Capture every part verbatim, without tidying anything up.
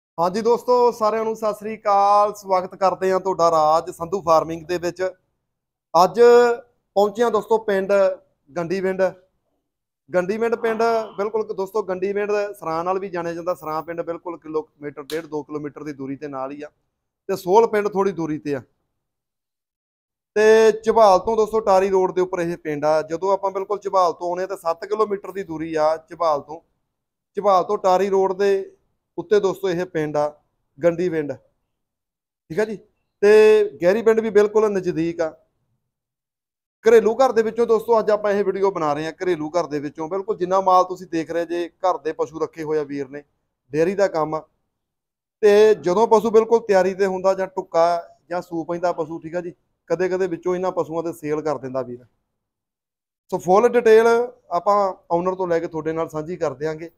हाँ जी दोस्तों, साਰਿਆਂ ਨੂੰ ਸਤਿ ਸ੍ਰੀ ਅਕਾਲ। ਸਵਾਗਤ ਕਰਦੇ ਹਾਂ ਤੁਹਾਡਾ ਰਾਜ ਸੰਧੂ ਫਾਰਮਿੰਗ ਦੇ ਵਿੱਚ। ਅੱਜ ਪਹੁੰਚੇ ਹਾਂ ਦੋਸਤੋ ਪਿੰਡ ਗੰਡੀਵਿੰਡ। ਗੰਡੀਵਿੰਡ ਪਿੰਡ ਬਿਲਕੁਲ ਦੋਸਤੋ, ਗੰਡੀਵਿੰਡ ਸਰਾਂ ਨਾਲ ਵੀ ਜਾਣਿਆ ਜਾਂਦਾ। ਸਰਾਂ ਪਿੰਡ ਬਿਲਕੁਲ ਕਿਲੋਮੀਟਰ ਡੇਢ ਦੋ ਕਿਲੋਮੀਟਰ ਦੀ ਦੂਰੀ ਤੇ ਨਾਲ ਹੀ ਆ, ਤੇ ਸੋਹਲ ਪਿੰਡ ਥੋੜੀ ਦੂਰੀ ਤੇ ਆ। ਤੇ ਝਬਾਲ ਤੋਂ ਦੋਸਤੋ ਟਾਰੀ ਰੋਡ ਦੇ ਉੱਪਰ ਇਹ ਪਿੰਡ ਆ। ਜਦੋਂ ਆਪਾਂ ਬਿਲਕੁਲ ਝਬਾਲ ਤੋਂ ਆਉਣੇ ਤਾਂ ਸੱਤ ਕਿਲੋਮੀਟਰ ਦੀ ਦੂਰੀ ਆ ਝਬਾਲ ਤੋਂ। ਝਬਾਲ ਤੋਂ ਟਾਰੀ ਰੋਡ ਦੇ ਉੱਤੇ ਦੋਸਤੋ ਇਹ ਪਿੰਡ ਆ ਗੰਡੀਵਿੰਡ, ਠੀਕ ਆ ਜੀ। ਤੇ ਗਹਿਰੀ ਪਿੰਡ ਵੀ ਬਿਲਕੁਲ ਨਜ਼ਦੀਕ ਆ। ਘਰੇਲੂ ਘਰ ਦੇ ਵਿੱਚੋਂ ਦੋਸਤੋ ਅੱਜ ਆਪਾਂ ਇਹ ਵੀਡੀਓ ਬਣਾ ਰਹੇ ਹਾਂ। ਘਰੇਲੂ ਘਰ ਦੇ ਵਿੱਚੋਂ ਬਿਲਕੁਲ ਜਿੰਨਾ ਮਾਲ ਤੁਸੀਂ ਦੇਖ ਰਹੇ ਜੇ, ਘਰ ਦੇ ਪਸ਼ੂ ਰੱਖੇ ਹੋਏ ਆ ਵੀਰ ਨੇ, ਡੇਅਰੀ ਦਾ ਕੰਮ ਆ। ਤੇ ਜਦੋਂ ਪਸ਼ੂ ਬਿਲਕੁਲ ਤਿਆਰੀ ਤੇ ਹੁੰਦਾ ਜਾਂ ਟੁੱਕਾ ਜਾਂ ਸੂ ਪੈਂਦਾ ਪਸ਼ੂ, ਠੀਕ ਆ ਜੀ, ਕਦੇ ਕਦੇ ਵਿੱਚੋਂ ਇਹਨਾਂ ਪਸ਼ੂਆਂ ਤੇ ਸੇਲ ਕਰ ਦਿੰਦਾ ਵੀਰ। ਸੋ ਫੁੱਲ ਡਿਟੇਲ ਆਪਾਂ ਓਨਰ ਤੋਂ ਲੈ ਕੇ ਤੁਹਾਡੇ ਨਾਲ ਸਾਂਝੀ ਕਰ ਦਿਆਂਗੇ।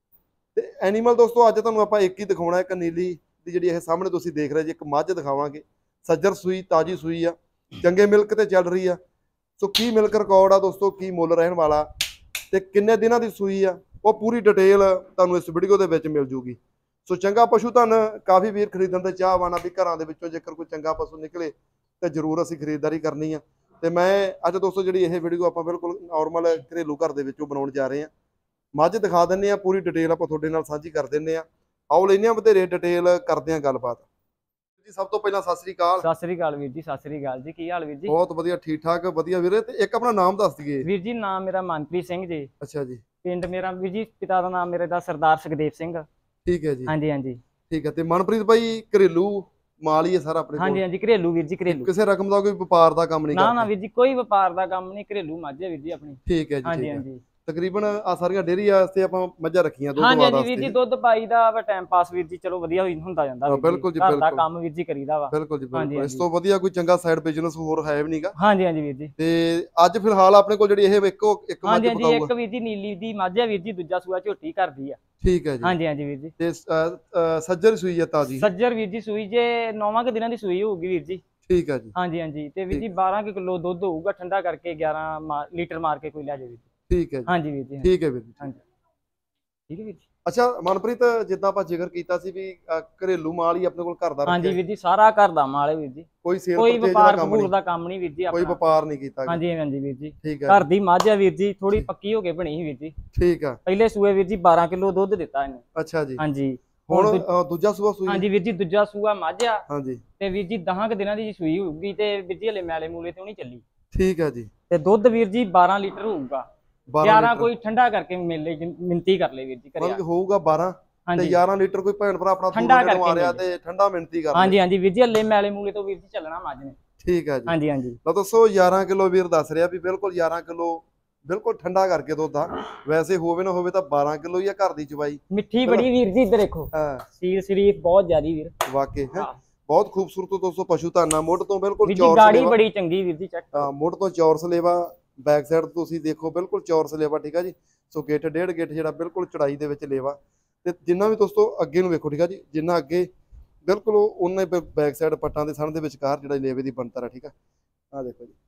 ਤੇ ਐਨੀਮਲ ਦੋਸਤੋ ਅੱਜ ਤੁਹਾਨੂੰ ਆਪਾਂ ਇੱਕ ਹੀ ਦਿਖਾਉਣਾ, ਇੱਕ ਨੀਲੀ ਦੀ ਜਿਹੜੀ ਇਹ ਸਾਹਮਣੇ ਤੁਸੀਂ ਦੇਖ ਰਹੇ ਜੀ, ਇੱਕ ਮੱਝ ਦਿਖਾਵਾਂਗੇ। ਸੱਜਰ ਸੂਈ, ਤਾਜੀ ਸੂਈ ਆ, ਚੰਗੇ ਮਿਲਕ ਤੇ ਚੱਲ ਰਹੀ ਆ। ਸੋ ਕੀ ਮਿਲਕ ਰਿਕਾਰਡ ਆ ਦੋਸਤੋ, ਕੀ ਮੁੱਲ ਰਹਿਣ ਵਾਲਾ ਤੇ ਕਿੰਨੇ ਦਿਨਾਂ ਦੀ ਸੂਈ ਆ, ਉਹ ਪੂਰੀ ਡਿਟੇਲ ਤੁਹਾਨੂੰ ਇਸ ਵੀਡੀਓ ਦੇ ਵਿੱਚ ਮਿਲ ਜੂਗੀ। ਸੋ ਚੰਗਾ ਪਸ਼ੂ ਤੁਹਾਨੂੰ ਕਾਫੀ ਵੀਰ ਖਰੀਦਣ ਦੇ ਚਾਹਵਾਨ ਆ ਵੀ ਘਰਾਂ ਦੇ ਵਿੱਚੋਂ ਜੇਕਰ ਕੋਈ ਚੰਗਾ ਪਸ਼ੂ ਨਿਕਲੇ ਤੇ ਜ਼ਰੂਰ ਅਸੀਂ ਖਰੀਦਦਾਰੀ ਕਰਨੀ ਆ। ਤੇ ਮੈਂ ਅੱਜ ਦੋਸਤੋ ਜਿਹੜੀ ਇਹ ਵੀਡੀਓ ਆਪਾਂ ਬਿਲਕੁਲ ਨਾਰਮਲ ਘਰੇਲੂ ਘਰ ਦੇ ਵਿੱਚੋਂ ਬਣਾਉਣ ਜਾ ਰਹੇ ਹਾਂ। ਮੱਝ ਦਿਖਾ ਦਿੰਨੇ ਆ, ਪੂਰੀ ਡਿਟੇਲ ਆਪਾਂ ਤੁਹਾਡੇ ਨਾਲ ਸਾਂਝੀ ਕਰ ਦਿੰਨੇ ਆ। ਆਓ ਲੈਨੇ ਆ ਵਧੇਰੇ ਡਿਟੇਲ, ਕਰਦੇ ਆ ਗੱਲਬਾਤ ਜੀ। ਸਭ ਤੋਂ ਪਹਿਲਾਂ ਸਤਿ ਸ੍ਰੀ ਅਕਾਲ। ਸਤਿ ਸ੍ਰੀ ਅਕਾਲ ਵੀਰ ਜੀ। ਸਤਿ ਸ੍ਰੀ ਅਕਾਲ ਜੀ। ਕੀ ਹਾਲ ਵੀਰ ਜੀ? ਬਹੁਤ ਵਧੀਆ, ਠੀਕ ਠਾਕ, ਵਧੀਆ ਵੀਰੇ। ਤੇ ਇੱਕ ਆਪਣਾ ਨਾਮ ਦੱਸ ਦਈਏ ਵੀਰ ਜੀ। ਨਾਮ ਮੇਰਾ ਮਨਪ੍ਰੀਤ ਸਿੰਘ ਜੀ। ਅੱਛਾ ਜੀ। ਪਿੰਡ ਮੇਰਾ ਵੀਰ ਜੀ, ਪਿਤਾ ਦਾ ਨਾਮ ਮੇਰੇ ਦਾ ਸਰਦਾਰ ਸੁਖਦੇਵ ਸਿੰਘ। ਠੀਕ ਹੈ ਜੀ। ਹਾਂਜੀ ਹਾਂਜੀ ਠੀਕ ਹੈ। ਤੇ ਮਨਪ੍ਰੀਤ ਭਾਈ ਘਰੇਲੂ ਮਾਲ ਹੀ ਹੈ ਸਾਰਾ ਆਪਣੇ ਕੋਲ? ਹਾਂਜੀ ਹਾਂਜੀ ਘਰੇਲੂ ਵੀਰ ਜੀ, ਘਰੇਲੂ। ਕਿਸੇ ਰਕਮ ਦਾ ਕੋਈ ਵਪਾਰ ਦਾ ਕੰਮ ਨਹੀਂ ਨਾ ਕਰਦਾ? ਨਾ ਵੀਰ ਜੀ, ਕੋਈ ਵਪਾਰ ਦਾ ਕੰਮ ਨਹੀਂ, ਘਰੇਲੂ ਮੱਝ ਹੈ ਵੀਰ ਜੀ ਆਪਣੀ। ਠੀਕ ਹੈ ਜੀ। ਹਾਂਜੀ ਠੀਕ ਹੈ। ਹਾਂਜੀ ਤਕਰੀਬਨ ਆ ਸਾਰੀਆਂ ਡੇਅਰੀ ਵਾਸਤੇ ਆਪਾਂ ਮੱਝਾਂ ਰੱਖੀਆਂ ਦੁੱਧ ਹਾਂਜੀ ਹਾਂਜੀ ਵਾਸਤੇ ਵੀਰ ਜੀ। ਦੁੱਧ ਪਾਈ ਦਾ ਵਾ, ਟਾਈਮ ਪਾਸ ਵੀਰ ਜੀ, ਚਲੋ ਵਧੀਆ ਹੋਈ ਹੁੰਦਾ ਜਾਂਦਾ ਵੀਰ ਜੀ। ਬਿਲਕੁਲ ਜੀ, ਘਰ ਦਾ ਬਿਲਕੁਲ ਕੰਮ ਵੀਰ ਜੀ ਕਰੀਦਾ ਵਾ। ਬਿਲਕੁਲ ਜੀ, ਹਾਂਜੀ ਬਿਲਕੁਲ। ਇਸ ਹਾਂਜੀ ਤੋਂ ਵਧੀਆ ਕੋਈ ਚੰਗਾ ਸਾਈਡ ਬਿਜ਼ਨਸ ਹੋਰ ਹੈ ਵੀ ਨਹੀਂਗਾ। ਹਾਂਜੀ ਹਾਂਜੀ ਵੀਰ ਜੀ। ਤੇ ਅੱਜ ਫਿਲਹਾਲ ਆਪਣੇ ਕੋਲ ਜਿਹੜੀ ਇਹ ਇੱਕੋ ਇੱਕ ਮੱਝ ਹਾਂਜੀ ਹਾਂਜੀ ਇੱਕ ਬਤਾਊਗਾ। ਵੀਰ ਜੀ ਨੀਲੀ ਦੀ ਮੱਝ ਹੈ ਵੀਰ ਜੀ, ਦੂਜਾ ਸੂਆ ਝੋਟੀ ਕਰਦੀ ਆ। ਠੀਕ ਹੈ ਜੀ। ਹਾਂਜੀ ਹਾਂਜੀ ਵੀਰ ਜੀ। ਤੇ ਅ, ਅ, ਸੱਜਰ ਸੂਈ ਹੈ ਤਾਜੀ? ਸੱਜਰ ਵੀਰ ਜੀ ਸੂਈ ਜੇ ਨੌਵਾਂ ਕੁ ਦਿਨਾਂ ਦੀ ਸੂਈ ਹੋਊਗੀ ਵੀਰ ਜੀ। ਠੀਕ ਹੈ ਜੀ। ਹਾਂਜੀ ਹਾਂਜੀ। ਤੇ ਵੀਰ ਜੀ ਬਾਰਾਂ ਕਿਲੋ ਦੁੱਧ ਹੋਊਗਾ, ਠੰਡਾ ਕਰਕੇ ਗਿਆਰਾਂ ਲੀਟਰ ਮਾਰ ਕੇ ਕੋਈ ਲੈ ਜਾਵੇ ਵੀਰ ਜੀ। ਠੀਕ ਹੈ ਜੀ। ਹਾਂਜੀ ਵੀਰ ਜੀ। ਠੀਕ ਹੈ ਵੀਰ ਜੀ। ਹਾਂਜੀ ਠੀਕ ਹੈ ਵੀਰ ਜੀ। ਅੱਛਾ ਮਨਪ੍ਰੀਤ, ਜਿੱਦਾਂ ਆਪਾਂ ਜ਼ਿਕਰ ਕੀਤਾ ਸੀ ਵੀ ਅ, ਘਰੇਲੂ ਮਾਲ ਹੀ ਆਪਣੇ ਕੋਲ ਘਰ ਦਾ ਹਾਂਜੀ ਰੱਖਿਆ, ਵੀਰ ਜੀ, ਸਾਰਾ ਘਰ ਦਾ ਮਾਲ ਹੈ ਵੀਰ ਜੀ। ਕੋਈ ਸੇਲ ਕੋਈ ਪਰਚੇਜ ਦਾ ਵਪਾਰ ਕੰਮ ਵਪੂਰ ਨਹੀਂ? ਦਾ ਕੰਮ ਨਹੀਂ ਵੀਰ ਜੀ ਕੋਈ ਆਪਣਾ। ਵਪਾਰ ਨਹੀਂ ਕੀਤਾ ਗਿਆ। ਹਾਂਜੀ ਹਾਂਜੀ ਵੀਰ ਜੀ। ਠੀਕ ਹੈ ਘਰ ਦੀ ਮੱਝ ਹੈ ਵੀਰ ਜੀ, ਥੋੜੀ ਪੱਕੀ ਹੋ ਕੇ ਬਣੀ ਸੀ ਵੀਰ ਜੀ। ਠੀਕ ਆ। ਪਹਿਲੇ ਸੂਏ ਵੀਰ ਜੀ ਬਾਰਾਂ ਕਿਲੋ ਦੁੱਧ ਦਿੱਤਾ ਇਹਨੇ। ਅੱਛਾ ਜੀ। ਹਾਂਜੀ ਹੁਣ ਹੁਣ ਅ, ਦੂਜਾ ਸੂਆ ਸੂਈ? ਹਾਂਜੀ ਵੀਰ ਜੀ, ਦੂਜਾ ਸੂਆ ਮੱਝ ਆ। ਹਾਂਜੀ। ਤੇ ਵੀਰ ਜੀ ਦਸਾਂ ਕੁ ਦਿਨਾਂ ਦੀ ਸੂਈ ਹੋਊਗੀ, ਤੇ ਵੀਰ ਜੀ ਹਲੇ ਮੈਲੇ ਮੂਲੇ ਤੇ ਨਹੀਂ ਚੱਲੀ। ਠੀਕ ਹੈ ਜੀ। ਤੇ ਦੁੱਧ ਵੀਰ ਜੀ ਬਾਰਾਂ ਲੀਟਰ ਹੋਊਗਾ। ਬਾਰਾਂ ਗਿਆਰਾਂ ਲੀਟਰ ਕੋਈ ਠੰਡਾ ਕਰਕੇ ਮਿਲੇ, ਮਿੰਤੀ ਕਰ ਲੈ ਵੀਰ ਜੀ ਮਤਲਬ ਕਰਿਆ। ਕਿ ਹੋਊਗਾ ਬਾਰਾਂ ਤੇ ਹਾਂਜੀ ਗਿਆਰਾਂ ਲੀਟਰ ਕੋਈ ਭੈਣ ਭਰਾ ਆਪਣਾ ਠੰਡਾ ਦੂਰ ਨੇੜੇ ਕਰਕੇ ਆ ਰਿਹਾ ਮਿਲੇ। ਤੇ ਠੰਡਾ ਮਿੰਤੀ ਕਰ ਹਾਂਜੀ ਲੈ। ਹਾਂਜੀ ਵੀਰ ਜੀ, ਹਲੇ ਮੈਲੇ ਮੂਲੇ ਤੋਂ ਵੀਰ ਜੀ ਚੱਲਣਾ ਮੱਝ ਨੇ। ਠੀਕ ਹੈ ਜੀ। ਹਾਂਜੀ ਹਾਂਜੀ ਲਓ ਦੋਸਤੋ, ਗਿਆਰਾਂ ਕਿਲੋ ਵੀਰ ਦੱਸ ਰਿਹਾ ਵੀ ਬਿਲਕੁਲ ਗਿਆਰਾਂ ਕਿਲੋ ਬਿਲਕੁਲ ਠੰਡਾ ਕਰਕੇ ਦੁੱਧ ਆ। ਵੈਸੇ ਹੋਵੇ ਨਾ ਹੋਵੇ ਤਾਂ ਬਾਰਾਂ ਕਿਲੋ ਹੀ ਆ ਘਰ ਦੀ ਚਵਾਈ। ਮਿੱਠੀ ਬੜੀ ਵੀਰ ਜੀ, ਇੱਧਰ ਦੇਖੋ, ਹਾਂ ਸੀਰ ਸ਼ਰੀਫ ਬਹੁਤ ਜ਼ਿਆਦੀ ਵੀਰ। ਵਾਕਈ ਹੈ ਹਾਂ ਬਹੁਤ ਖੂਬਸੂਰਤ ਦੋਸਤੋ ਪਸ਼ੂ ਧਾਨਾ। ਮੁੱਢ ਤੋਂ ਬਿਲਕੁਲ ਵੀਰ ਜੀ ਚੌਰਸ ਗਾੜੀ ਲੇਵਾ। ਬੜੀ ਚੰਗੀ ਵੀਰ ਜੀ, ਚੈੱਕ ਹਾਂ, ਮੁੱਢ ਤੋਂ ਚੌਰਸ ਲੇਵਾ, ਬੈਕ ਸਾਈਡ ਤੁਸੀਂ ਦੇਖੋ ਬਿਲਕੁਲ ਚੌਰਸ ਲੇਵਾ, ਠੀਕ ਆ ਜੀ। ਸੋ ਗਿੱਠ ਡੇਢ ਗਿੱਠ ਜਿਹੜਾ ਬਿਲਕੁਲ ਚੜਾਈ ਦੇ ਵਿੱਚ ਲੇਵਾ। ਤੇ ਜਿੰਨਾ ਵੀ ਦੋਸਤੋ ਅੱਗੇ ਨੂੰ ਵੇਖੋ, ਠੀਕ ਆ ਜੀ, ਜਿੰਨਾ ਅੱਗੇ ਬਿਲਕੁਲ ਉਹਨੇ ਬੈਕ ਸਾਈਡ ਪੱਟਾਂ ਦੇ ਸਣ ਦੇ ਵਿਚਕਾਰ ਜਿਹੜਾ ਲੇਵੇ ਦੀ ਬਣਤਰ ਆ, ਠੀਕ ਆ। ਆ ਦੇਖੋ ਜੀ,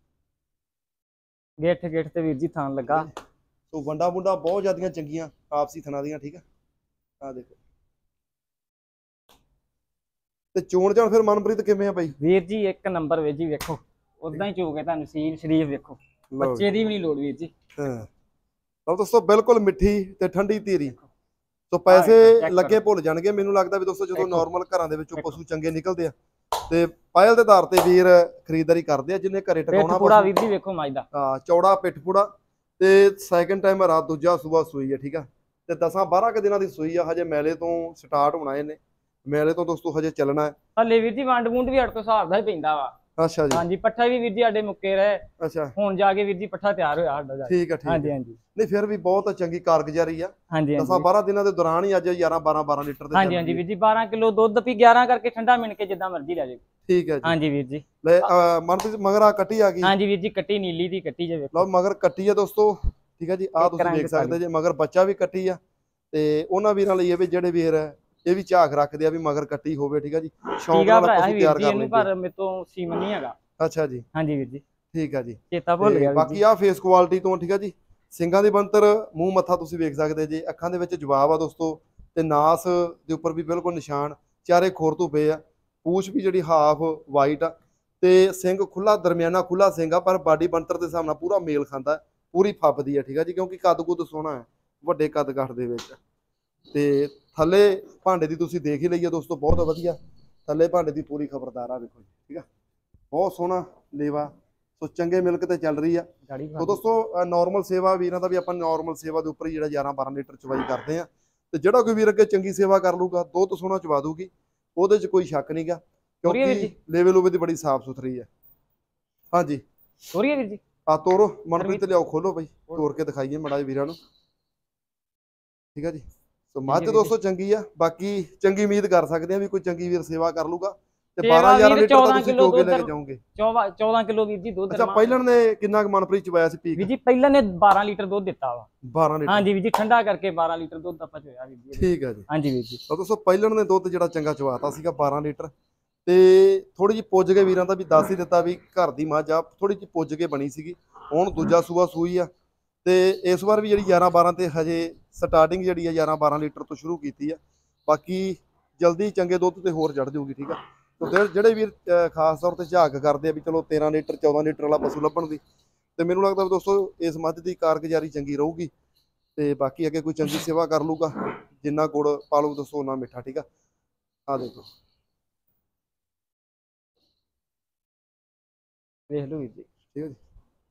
ਗਿੱਠ ਗਿੱਠ ਤੇ ਵੀਰ ਜੀ ਥਾਨ ਲੱਗਾ। ਸੋ ਵੰਡਾ ਵੁੰਡਾ ਬਹੁਤ ਜ਼ਿਆਦੀਆਂ ਚੰਗੀਆਂ ਆਪਸੀ ਥਣਾ ਦੀਆਂ, ਠੀਕ ਆ। ਆ ਦੇਖੋ ਤੇ ਚੋਣ ਜਾਣ ਫਿਰ ਮਨਪ੍ਰੀਤ ਕਿਵੇਂ ਆ ਬਾਈ? ਵੀਰ ਜੀ ਇੱਕ ਨੰਬਰ ਵੀਰ ਜੀ, ਵੇਖੋ ਉਦਾਂ ਹੀ ਚੋਗੇ ਤੁਹਾਨੂੰ, ਸੀਰ ਸ਼ਰੀਫ ਵੇਖੋ, ਬੱਚੇ ਦੀ ਵੀ ਨਹੀਂ ਲੋੜ ਵੀਰ ਜੀ। ਹਾਂ ਲਓ ਦੋਸਤੋ, ਬਿਲਕੁਲ ਮਿੱਠੀ ਤੇ ਠੰਡੀ ਧੀਰੀ। ਸੋ ਪੈਸੇ ਲੱਗੇ ਭੁੱਲ ਜਾਣਗੇ। ਮੈਨੂੰ ਲੱਗਦਾ ਵੀ ਦੋਸਤੋ ਜਦੋਂ ਨਾਰਮਲ ਘਰਾਂ ਦੇ ਵਿੱਚੋਂ ਪਸ਼ੂ ਚੰਗੇ ਨਿਕਲਦੇ ਆ ਤੇ ਪਹਿਲ ਦੇ ਆਧਾਰ ਤੇ ਵੀਰ ਖਰੀਦਦਾਰੀ ਕਰਦੇ ਆ, ਜਿਹਨੇ ਘਰੇ ਟਿਕਾਉਣਾ ਪੂਰਾ ਵੀਰ ਜੀ ਵੇਖੋ ਮੱਝ ਦਾ। ਹਾਂ, ਚੌੜਾ ਪਿੱਠ ਪੂੜਾ ਤੇ ਸੈਕਿੰਡ ਟਾਈਮ ਰਾਤ ਦੂਜਾ ਸੂਆ ਸੂਈ ਆ, ਠੀਕ ਆ। ਤੇ ਦਸਾਂ ਬਾਰਾਂ ਕੁ ਦਿਨਾਂ ਦੀ ਸੂਈ ਆ। ਹਜੇ ਮੇਲੇ ਤੋਂ ਸਟਾਰਟ ਹੋਣਾ ਇਹਨੇ, ਮੇਲੇ ਤੋਂ ਦੋਸਤੋ ਹਜੇ ਚੱਲਣਾ ਹੈ। ਹਲੇ ਵੀਰ ਜੀ ਵੰਡ ਵੁੰਡ ਵੀ ਅੱਠ ਤੋਂ ਹਿਸਾਬ ਦਾ ਹੀ ਪੈਂਦਾ ਵਾ। ਅੱਛਾ ਜੀ। ਹਾਂਜੀ ਪੱਠਾ ਵੀ ਵੀਰ ਜੀ ਸਾਡੇ ਮੁੱਕੇ ਰਹੇ। ਅੱਛਾ ਹੁਣ ਜਾ ਕੇ ਵੀਰ ਜੀ ਪੱਠਾ ਤਿਆਰ ਹੋਇਆ ਸਾਡਾ ਜਾ ਕੇ। ਠੀਕ ਆ। ਠੀਕ ਹਾਂਜੀ ਆ। ਹਾਂਜੀ ਨਹੀਂ ਫਿਰ ਵੀ ਬਹੁਤ ਚੰਗੀ ਕਾਰਗੁਜ਼ਾਰੀ ਆ। ਹਾਂਜੀ ਦਸਾਂ ਹਾਂਜੀ ਬਾਰਾਂ ਦਿਨਾਂ ਦੇ ਦੌਰਾਨ ਹੀ ਅੱਜ ਗਿਆਰਾਂ ਬਾਰਾਂ ਬਾਰਾਂ ਲੀਟਰ ਦੇ ਹਾਂਜੀ ਹਾਂਜੀ ਵੀਰ ਜੀ ਬਾਰਾਂ ਕਿਲੋ ਦੁੱਧ ਪੀ, ਗਿਆਰਾਂ ਕਰਕੇ ਠੰਡਾ ਮਿਣ ਕੇ ਜਿੱਦਾਂ ਮਰਜ਼ੀ ਲੈ ਜਾਓ। ਠੀਕ ਹੈ ਜੀ। ਹਾਂਜੀ ਵੀਰ ਜੀ। ਲੈ ਮਨਪ੍ਰੀਤ ਮਗਰ ਆ ਕੱਟੀ ਆ ਗਈ। ਹਾਂਜੀ ਵੀਰ ਜੀ ਕੱਟੀ ਨੀਲੀ ਦੀ ਕੱਟੀ ਜੇ ਵੇਖੋ। ਲਓ ਮਗਰ ਕੱਟੀ ਆ ਦੋਸਤੋ, ਠੀਕ ਹੈ ਜੀ। ਆ ਤੁਸੀਂ ਵੇਖ ਸਕਦੇ ਜੇ ਮਗਰ ਬੱਚਾ ਵੀ ਕੱਟੀ ਆ। ਤੇ ਉਹਨਾਂ ਵੀਰਾਂ ਲਈ ਇਹ ਵੀ ਜਿਹੜੇ ਵੀਰ ਇਹ ਵੀ ਝਾਕ ਰੱਖਦੇ ਆ ਵੀ ਮਗਰ ਕੱਟੀ ਹੋਵੇ, ਠੀਕ ਹੈ ਜੀ। ਸ਼ੌਂਕ ਨਾਲ ਪਸ਼ੂ ਤਿਆਰ ਕਰ ਲੈਂਦੇ। ਪਰ ਮੇਰੇ ਤੋਂ ਸੀਮਨ ਨਹੀਂ ਹੈਗਾ। ਅੱਛਾ ਜੀ। ਹਾਂਜੀ ਵੀਰ ਜੀ ਠੀਕ ਆ ਜੀ। ਚੇਤਾ ਭੁੱਲ ਗਿਆ। ਬਾਕੀ ਆ ਫੇਸ ਕੁਆਲਿਟੀ ਤੋਂ, ਠੀਕ ਆ ਜੀ। ਸਿੰਗਾਂ ਦੀ ਬੰਤਰ, ਮੂੰਹ ਮੱਥਾ ਤੁਸੀਂ ਵੇਖ ਸਕਦੇ ਜੀ। ਅੱਖਾਂ ਦੇ ਵਿੱਚ ਜਵਾਬ ਆ ਦੋਸਤੋ, ਤੇ ਨਾਸ ਦੇ ਉੱਪਰ ਵੀ ਬਿਲਕੁਲ ਨਿਸ਼ਾਨ, ਚਾਰੇ ਖੋਰ ਤੋਂ ਪਏ ਆ। ਪੂਛ ਵੀ ਜਿਹੜੀ ਹਾਫ ਵਾਈਟ ਆ ਤੇ ਸਿੰਘ ਖੁੱਲਾ, ਦਰਮਿਆਨਾ ਖੁੱਲਾ ਸਿੰਘ ਆ, ਪਰ ਬਾਡੀ ਬਣਤਰ ਦੇ ਹਿਸਾਬ ਨਾਲ ਪੂਰਾ ਮੇਲ ਖਾਂਦਾ, ਪੂਰੀ ਫੱਬਦੀ ਆ। ਠੀਕ ਆ ਜੀ, ਕਿਉਂਕਿ ਕੱਦ ਕੁੱਦ ਸੋਹਣਾ ਹੈ, ਵੱਡੇ ਕੱਦ ਕੱਟ ਦੇ ਵਿੱਚ। ਤੇ ਥੱਲੇ ਭਾਂਡੇ ਦੀ ਤੁਸੀਂ ਦੇਖ ਹੀ ਲਈਏ ਦੋਸਤੋ, ਬਹੁਤ ਵਧੀਆ ਥੱਲੇ ਭਾਂਡੇ ਦੀ ਪੂਰੀ ਖਬਰਦਾਰ ਆ, ਵੇਖੋ ਜੀ। ਠੀਕ ਆ, ਬਹੁਤ ਸੋਹਣਾ ਲੇਵਾ, ਸੋ ਚੰਗੇ ਮਿਲਕ ਤੇ ਚੱਲ ਰਹੀ ਆ। ਸੋ ਦੋਸਤੋ ਨਾਰਮਲ ਸੇਵਾ ਵੀਰਾਂ ਦਾ ਵੀ ਆਪਾਂ ਨਾਰਮਲ ਸੇਵਾ ਦੇ ਉੱਪਰ ਹੀ ਜਿਹੜਾ ਗਿਆਰਾਂ ਬਾਰਾਂ ਲੀਟਰ ਚਵਾਈ ਕਰਦੇ ਆ। ਤੇ ਜਿਹੜਾ ਕੋਈ ਵੀਰ ਅੱਗੇ ਚੰਗੀ ਸੇਵਾ ਕਰ ਲੂਗਾ, ਦੁੱਧ ਸੋਹਣਾ ਚਵਾ ਦੂਗੀ, ਉਹਦੇ 'ਚ ਕੋਈ ਸ਼ੱਕ ਨਹੀਂਗਾ, ਕਿਉਂਕਿ ਲੇਵੇ ਲੂਵੇ ਦੀ ਬੜੀ ਸਾਫ਼ ਸੁਥਰੀ ਆ। ਹਾਂਜੀ ਤੋਰੀਏ ਵੀਰ ਜੀ, ਆ ਤੋਰੋ ਮਨਪ੍ਰੀਤ, ਲਿਆਓ ਖੋਲੋ ਬਈ, ਤੋਰ ਕੇ ਦਿਖਾਈਏ ਮਾੜਾ ਜਿਹਾ ਵੀਰਾਂ ਨੂੰ। ਠੀਕ ਆ ਜੀ, ਸੋ ਮੱਝ ਦੋਸਤੋ ਚੰਗੀ ਆ, ਬਾਕੀ ਚੰਗੀ ਉਮੀਦ ਕਰ ਸਕਦੇ ਆ ਵੀ ਕੋਈ ਚੰਗੀ ਵੀਰ ਸੇਵਾ ਕਰ ਲੂਗਾ ਤੇ ਬਾਰਾਂ ਹਜ਼ਾਰ ਲੀਟਰ ਤਾਂ ਤੁਸੀਂ ਚੋਗੇ ਲੈ ਕੇ ਜਾਓਗੇ। ਚੌਦਾਂ ਕਿਲੋ ਵੀਰ ਜੀ ਦੁੱਧ। ਅੱਛਾ, ਪਹਿਲਣ ਨੇ ਕਿੰਨਾ ਕੁ ਮਨਪ੍ਰੀਤ ਚਵਾਇਆ ਸੀ ਪੀਕ? ਵੀਰ ਜੀ ਪਹਿਲਣ ਨੇ ਬਾਰਾਂ ਲੀਟਰ ਦੁੱਧ ਦਿੱਤਾ ਵਾ। ਬਾਰਾਂ ਲੀਟਰ? ਹਾਂਜੀ ਵੀਰ ਜੀ, ਠੰਡਾ ਕਰਕੇ ਬਾਰਾਂ ਲੀਟਰ ਦੁੱਧ ਆਪਾਂ ਚੋਇਆ ਵੀਰ ਜੀ। ਠੀਕ ਆ ਜੀ। ਹਾਂਜੀ ਵੀਰ ਜੀ, ਤਾਂ ਦੋਸਤੋ ਪਹਿਲਣ ਨੇ ਦੁੱਧ ਜਿਹੜਾ ਚੰਗਾ ਚਵਾਤਾ ਸੀਗਾ ਬਾਰਾਂ ਲੀਟਰ, ਤੇ ਥੋੜੀ ਜਿਹੀ ਪੁੱਜ ਕੇ ਵੀਰਾਂ ਦਾ ਵੀ ਦੱਸ ਹੀ ਦਿੱਤਾ ਵੀ ਘਰ ਦੀ ਮੱਝ ਆ, ਥੋੜੀ ਜਿਹੀ ਪੁੱਜ ਕੇ ਬਣੀ ਸੀਗੀ। ਹੁਣ ਦੂਜਾ ਸੂਆ ਸੂਈ ਆ, ਤੇ ਇਸ ਵਾਰ ਵੀ ਜਿਹੜੀ ਗਿਆਰਾਂ ਬਾਰਾਂ ਤੇ ਹਜੇ ਸਟਾਰਟਿੰਗ ਜਿਹੜੀ ਆ ਗਿਆਰਾਂ ਬਾਰਾਂ ਲੀਟਰ ਤੋਂ ਸ਼ੁਰੂ ਕੀਤੀ ਆ। ਬਾਕੀ ਜਲਦੀ ਚੰਗੇ ਦੁੱਧ ਤੇ ਹੋਰ ਚੜ ਜਾਊਗੀ। ਠੀਕ ਆ, ਤੇ ਜਿਹੜੇ ਵੀਰ ਖਾਸ ਤੌਰ ਤੇ ਝਾਕ ਕਰਦੇ ਆ ਵੀ ਚਲੋ ਤੇਰਾਂ ਲੀਟਰ ਚੌਦਾਂ ਲੀਟਰ ਵਾਲਾ ਪਸ਼ੂ ਲੱਭਣ ਦੀ, ਤੇ ਮੈਨੂੰ ਲੱਗਦਾ ਵੀ ਦੋਸਤੋ ਇਸ ਮੱਝ ਦੀ ਕਾਰਗੁਜ਼ਾਰੀ ਚੰਗੀ ਰਹੂਗੀ। ਤੇ ਬਾਕੀ ਅੱਗੇ ਕੋਈ ਚੰਗੀ ਸੇਵਾ ਕਰ ਲੂਗਾ, ਜਿੰਨਾ ਗੁੜ ਪਾ ਲੂ ਦੋਸਤੋ ਉਹਨਾਂ ਮਿੱਠਾ। ਠੀਕ ਆ, ਆ ਦੇਖੋ ਵੇਖ ਲਓ ਵੀਰ ਜੀ। ਠੀਕ ਹੈ ਜੀ,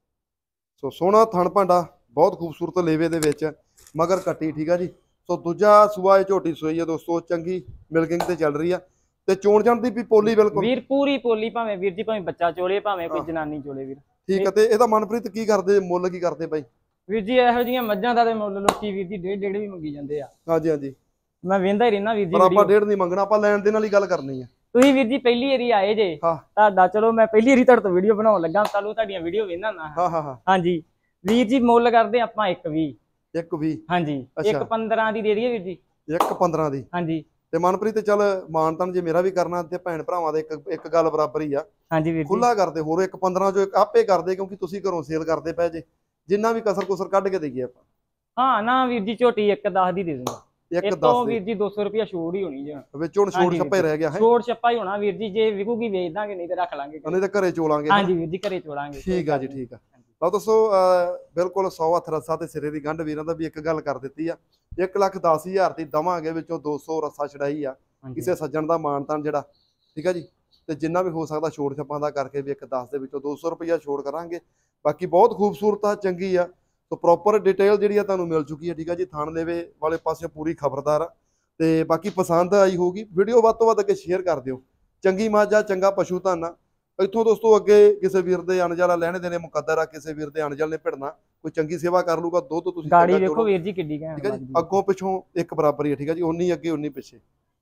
ਸੋ ਸੋਹਣਾ ਥਣ ਭਾਂਡਾ, ਬਹੁਤ ਖੂਬਸੂਰਤ ਲੇਵੇ ਦੇ ਵਿੱਚ, ਮਗਰ ਕੱਟੀ। ਠੀਕ ਆ ਜੀ, ਸੋ ਦੂਜਾ ਸੂਆ ਇਹ ਝੋਟੀ ਸੋਈ ਆ ਦੋਸਤੋ, ਚੰਗੀ ਮਿਲਕਿੰਗ ਤੇ ਚੱਲ ਰਹੀ ਆ, ਤੇ ਚੋਣ ਜਾਣ ਦੀ ਵੀ ਪੋਲੀ ਬਿਲਕੁਲ ਵੀਰ ਪੂਰੀ ਪੋਲੀ, ਭਾਵੇਂ ਵੀਰ ਜੀ ਭਾਵੇਂ ਬੱਚਾ ਚੋਲੇ ਭਾਵੇਂ ਕੋਈ ਜਨਾਨੀ ਚੋਲੇ ਵੀਰ। ਠੀਕ ਆ, ਤੇ ਇਹਦਾ ਮਨਪ੍ਰੀਤ ਕੀ ਕਰਦੇ, ਮੁੱਲ ਕੀ ਕਰਦੇ ਬਾਈ? ਵੀਰ ਜੀ ਇਹੋ ਜਿਹੀਆਂ ਮੱਝਾਂ ਦਾ ਤੇ ਮੁੱਲ ਲੋਕੀ ਵੀਰ ਜੀ ਡੇਢ ਡੇਢ ਵੀ ਮੰਗੀ ਜਾਂਦੇ ਆ। ਹਾਂਜੀ ਹਾਂਜੀ, ਮੈਂ ਵੇਂਦਾ ਹੀ ਰਹਿਣਾ ਵੀਰ ਜੀ। ਪਰ ਆਪਾਂ ਡੇਢ ਨਹੀਂ ਮੰਗਣਾ, ਆਪਾਂ ਲੈਣ ਦੇ ਨਾਲ ਹੀ ਗੱਲ ਕਰਨੀ ਆ। ਤੁਸੀਂ ਵੀਰ ਜੀ ਪਹਿਲੀ ਵਾਰੀ ਆਏ ਜੇ, ਤੁਹਾਡਾ ਚਲੋ ਮੈਂ ਪਹਿਲੀ ਵਾਰੀ ਤੁਹਾਡੇ ਤੋਂ ਵੀਡੀਓ ਬਣਾਉਣ ਲੱਗਾ, ਚਲੋ ਤੁਹਾਡੀਆਂ ਵੀਡੀਓ ਵੇਖਦਾ ਨਾ। ਹਾਂ ਹਾਂ ਹਾਂ, ਹਾਂਜੀ ਵੀਰ ਜੀ, ਮੁੱਲ ਕਰਦੇ ਆਪਾਂ ਇੱਕ ਵੀਹ। ਇੱਕ ਵੀਹ? ਹਾਂਜੀ, ਇੱਕ ਪੰਦਰਾਂ ਦੀ ਦੇ ਦਈਏ ਵੀਰ ਜੀ। ਇੱਕ ਪੰਦਰਾਂ ਦੀ? ਹਾਂਜੀ। ਤੇ ਮਨਪ੍ਰੀਤ ਚੱਲ ਮਾਨਤਾਨ ਜੇ ਮੇਰਾ ਵੀ ਕਰਨਾ ਤੇ ਭੈਣ ਭਰਾਵਾਂ ਦੇ ਇੱਕ ਇੱਕ ਗੱਲ ਬਰਾਬਰ ਹੀ ਆ। ਹਾਂਜੀ ਵੀਰ ਜੀ, ਖੁੱਲਾ ਕਰਦੇ, ਹੋਰ ਇੱਕ ਪੰਦਰਾਂ ਚੋਂ ਆਪੇ ਕਰਦੇ, ਕਿਉਂਕਿ ਤੁਸੀਂ ਘਰੋਂ ਸੇਲ ਕਰਦੇ ਪਏ ਜੇ, ਜਿੰਨਾ ਵੀ ਕਸਰ ਕੁਸਰ ਕੱਢ ਕੇ ਦੇਈਏ ਆਪਾਂ। ਹਾਂ ਨਾ ਵੀਰ ਜੀ, ਝੋਟੀ ਇੱਕ ਦਸ ਦੀ ਦੇ ਦੂੰਗਾ। ਇੱਕ ਦਸ ਵੀਰ ਜੀ ਦੋ ਸੌ ਰੁਪਇਆ ਛੋੜ ਹੀ ਹੋਣੀ ਜੀ, ਵਿੱਚ ਹੁਣ ਛੋੜ ਛੱਪਾ ਹੀ ਰਹਿ ਗਿਆ ਹੈ। ਛੋੜ ਛੱਪਾ ਹੀ ਹੋਣਾ ਵੀਰ ਜੀ, ਜੇ ਵਿਕੂਗੀ ਵੇਚ ਦਾਂਗੇ, ਨਹੀਂ ਤੇ ਰੱਖ ਲਾਂਗੇ, ਨਹੀਂ ਤੇ ਘਰੇ ਚੋਲਾਂਗੇ। ਹਾਂਜੀ ਵੀਰ ਜੀ, ਘਰੇ ਚੋਲਾਂਗੇ। ਠੀਕ ਆ ਜੀ, ਠੀਕ ਆ। ਲਓ ਦੋਸਤੋ ਬਿਲਕੁਲ ਸੌ ਹੱਥ ਰੱਸਾ ਤੇ ਸਿਰੇ ਦੀ ਗੰਢ ਵੀਰਾਂ ਦਾ ਵੀ ਇੱਕ ਗੱਲ ਕਰ ਦਿੱਤੀ ਆ। ਇੱਕ ਲੱਖ ਦਸ ਹਜ਼ਾਰ ਦੀ ਦਵਾਂਗੇ, ਵਿੱਚੋਂ ਦੋ ਸੌ ਰੱਸਾ ਛੜਾਈ ਆ ਕਿਸੇ ਸੱਜਣ ਦਾ ਮਾਨਤਾਨ ਜਿਹੜਾ। ਠੀਕ ਆ ਜੀ, ਤੇ ਜਿੰਨਾ ਵੀ ਹੋ ਸਕਦਾ ਛੋੜ ਛੱਪਾਂ ਦਾ ਕਰਕੇ ਵੀ ਇੱਕ ਦਸ ਦੇ ਵਿੱਚੋਂ ਦੋ ਸੌ ਰੁਪਇਆ ਛੋੜ ਕਰਾਂਗੇ। ਬਾਕੀ ਬਹੁਤ ਖੂਬਸੂਰਤ ਆ, ਚੰਗੀ ਆ, ਸੋ ਪ੍ਰੋਪਰ ਡਿਟੇਲ ਜਿਹੜੀ ਆ ਤੁਹਾਨੂੰ ਮਿਲ ਚੁੱਕੀ ਹੈ। ਠੀਕ ਆ ਜੀ, ਥਣ ਲੇਵੇ ਵਾਲੇ ਪਾਸੇ ਪੂਰੀ ਖਬਰਦਾਰ ਆ। ਤੇ ਬਾਕੀ ਪਸੰਦ ਆਈ ਹੋਊਗੀ ਵੀਡੀਓ, ਵੱਧ ਤੋਂ ਵੱਧ ਅੱਗੇ ਸ਼ੇਅਰ ਕਰ ਦਿਓ। ਚੰਗੀ ਮੱਝ ਆ, ਚੰਗਾ ਪਸ਼ੂ ਧਨ ਆ। ਇੱਥੋਂ ਦੋਸਤੋ ਅੱਗੇ ਕਿਸੇ ਵੀਰ ਦੇ ਅਣਜਾਲਾ ਲੈਣੇ ਦੇਣੇ ਮੁਕੱਦਰ ਆ, ਕਿਸੇ ਵੀਰ ਦੇ ਅਣਜਲ ਨੇ ਭਿੜਨਾ, ਕੋਈ ਚੰਗੀ ਸੇਵਾ ਕਰ ਲੂਗਾ, ਦੁੱਧ ਤੁਸੀਂ ਗਾੜੀ ਵੇਖੋ ਵੀਰ ਜੀ ਕਿੱਡੀ ਘੈਂਟ। ਠੀਕ ਆ ਜੀ, ਅੱਗੋਂ ਪਿੱਛੋਂ ਇੱਕ ਬਰਾਬਰ ਹੀ ਹੈ। ਠੀਕ ਆ ਜੀ, ਉਨੀ ਅੱਗੇ ਉਨੀ ਪਿੱਛੇ।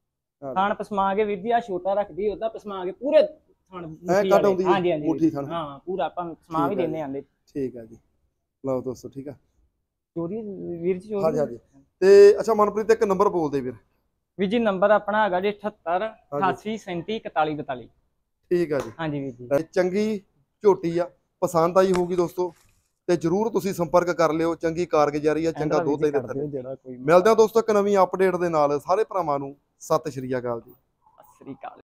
ਥਣ ਪਸਮਾ ਕੇ ਵੀਰ ਜੀ ਆ ਛੋਟਾ ਰੱਖਦੀ, ਉਹਦਾ ਪਸਮਾ ਕੇ ਪੂਰੇ ਥਣ ਐ ਕੱਢ ਆਉਂਦੀ ਹੈ। ਹਾਂਜੀ ਹਾਂਜੀ ਮੁੱਠੀ ਥਣ, ਹਾਂ ਪੂਰਾ ਆਪਾਂ ਪਸਮਾ ਵੀ ਦਿੰਦੇ ਆਂਦੇ। ਠੀਕ ਆ ਜੀ, ਲਓ ਦੋਸਤੋ। ਠੀਕ ਆ, ਚੋਰੀ ਵੀਰ ਜੀ, ਹਾਂਜੀ ਹਾਂਜੀ। ਤੇ ਅੱਛਾ ਮਨਪ੍ਰੀਤ ਇੱਕ ਨੰਬਰ ਬੋਲ ਦੇ ਵੀਰ। ਵੀਰ ਜੀ ਨੰਬਰ ਆਪਣਾ ਹੈਗਾ ਜੀ ਅਠੱਤਰ ਅਠਾਸੀ ਸੈਂਤੀ ਇਕਤਾਲੀ ਬਤਾਲੀ। ਠੀਕ ਆ ਜੀ, ਹਾਂਜੀ ਵੀਰ ਜੀ। ਚੰਗੀ ਝੋਟੀ ਆ, ਪਸੰਦ ਆਈ ਹੋਊਗੀ ਦੋਸਤੋ, ਤੇ ਜਰੂਰ ਤੁਸੀਂ ਸੰਪਰਕ ਕਰ ਲਿਓ। ਚੰਗੀ ਕਾਰਗੁਜ਼ਾਰੀ ਆ, ਚੰਗਾ ਦੁੱਧ ਦੇ ਦਿੱਤਾ। ਮਿਲਦੇ ਆ ਦੋਸਤੋ ਇੱਕ ਨਵੀਂ ਅਪਡੇਟ ਦੇ ਨਾਲ। ਸਾਰੇ ਭਰਾਵਾਂ ਨੂੰ ਸਤਿ ਸ਼੍ਰੀ ਅਕਾਲ ਜੀ। ਸਤਿ ਸ਼੍ਰੀ ਅਕਾਲ।